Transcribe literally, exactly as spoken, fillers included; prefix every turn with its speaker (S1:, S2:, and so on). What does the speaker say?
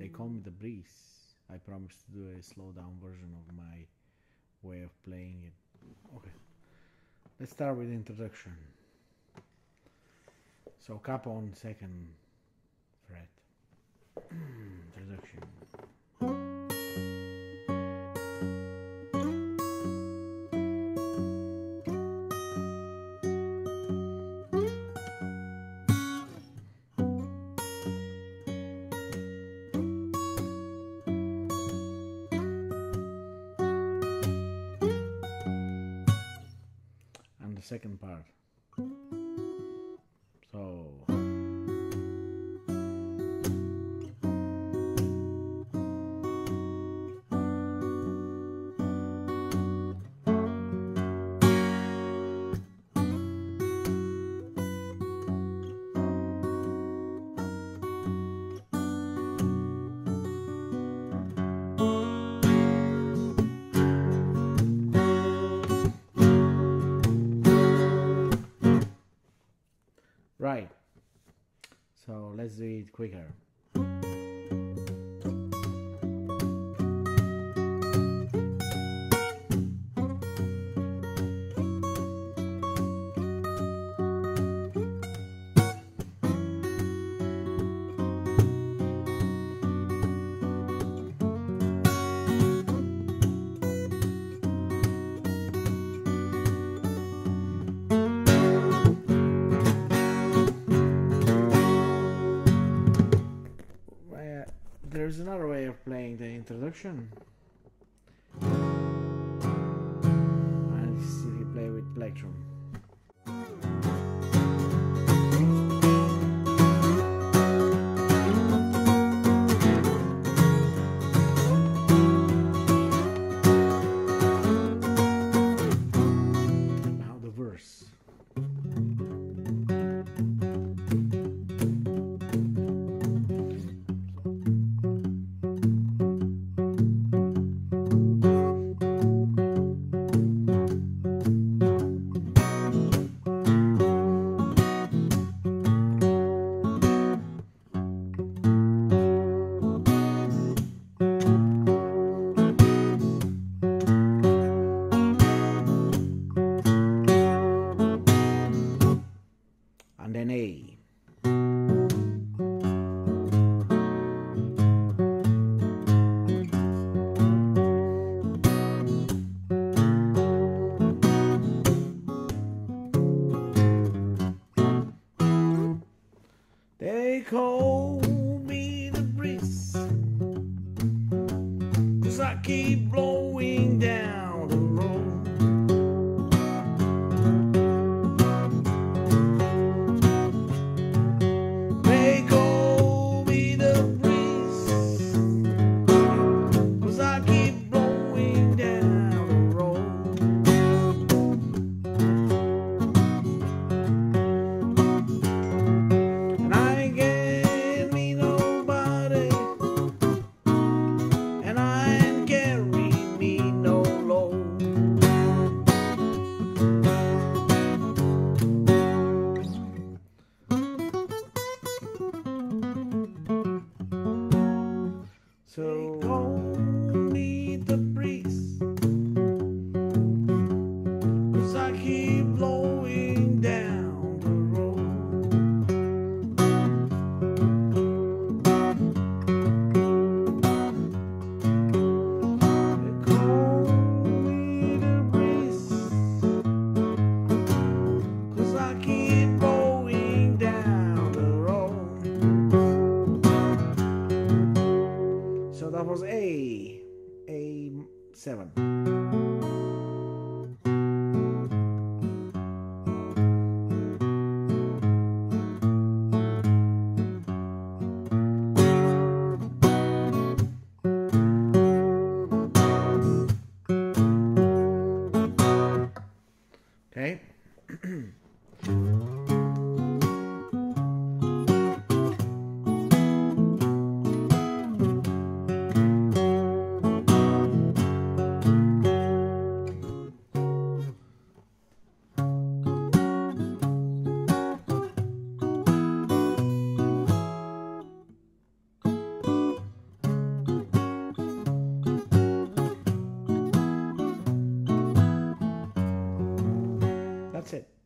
S1: They call me the Breeze. I promised to do a slow down version of my way of playing it. Okay, let's start with the introduction. So cap on second fret. Introduction. And the second part. So right, so let's do it quicker. There's another way of playing the introduction. And see if you play with plectrum. Now the verse. And then A. They call me the breeze, 'cause I keep blowing down the road. They call me the breeze, 'cause I keep blowing down the road. And I ain't get me nobody, and I ain't carry me no load. So they call me the breeze, 'cause I keep blowing down the road. They call me the breeze, 'cause I keep blowing down the road. So that was A, A seven. Okay. that's it.